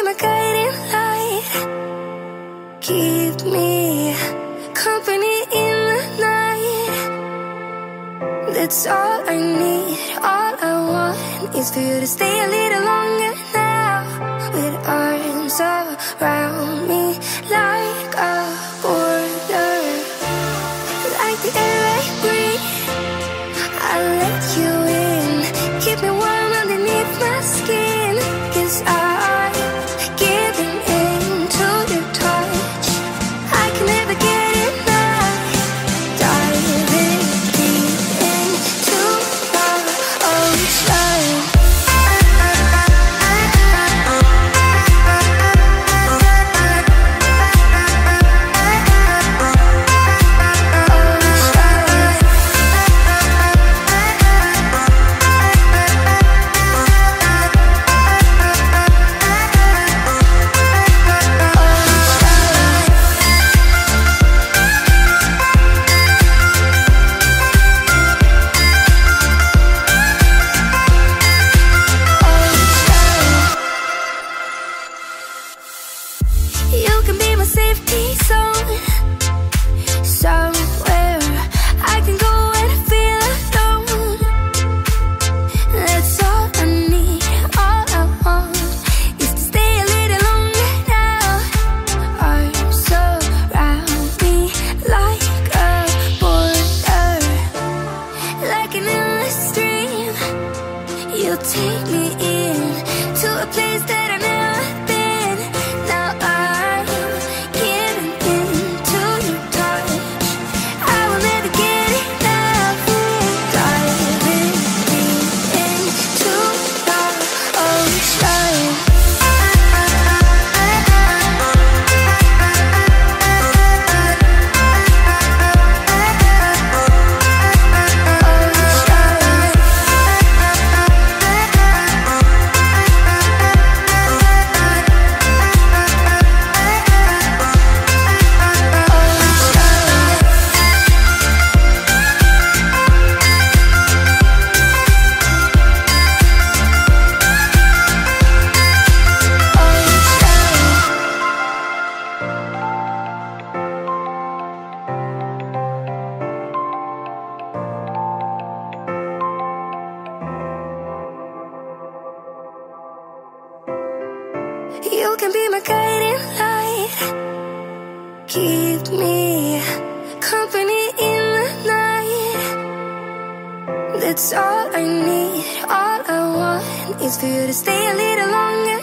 my guiding light. Keep me company in the night. That's all I need, all I want is for you to stay a little longer now. With arms around me like a border, like the air I breathe. I'll let you in, keep me warm underneath my skin. 'Cause I'm giving in to your touch. I can never get enough. Diving deep into the ocean. You can be my safety zone, somewhere I can go when I feel alone. That's all I need, all I want is to stay a little longer now. Arms around me like a border, like an endless stream. You'll take me in to a place that I've never been. Now I'm giving into your touch. I will never get enough. Diving deep into the ocean. You can be my guiding light. Keep me company in the night. That's all I need, all I want is for you to stay a little longer